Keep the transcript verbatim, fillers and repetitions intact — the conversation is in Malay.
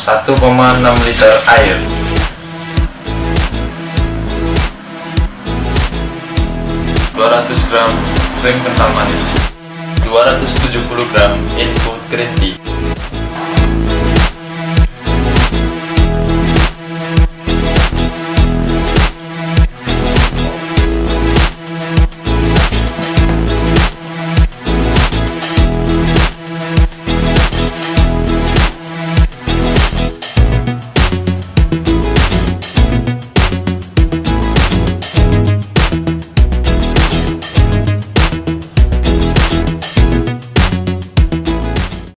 satu koma enam liter air, dua ratus gram krim kental manis, dua ratus tujuh puluh gram INPUD green tea,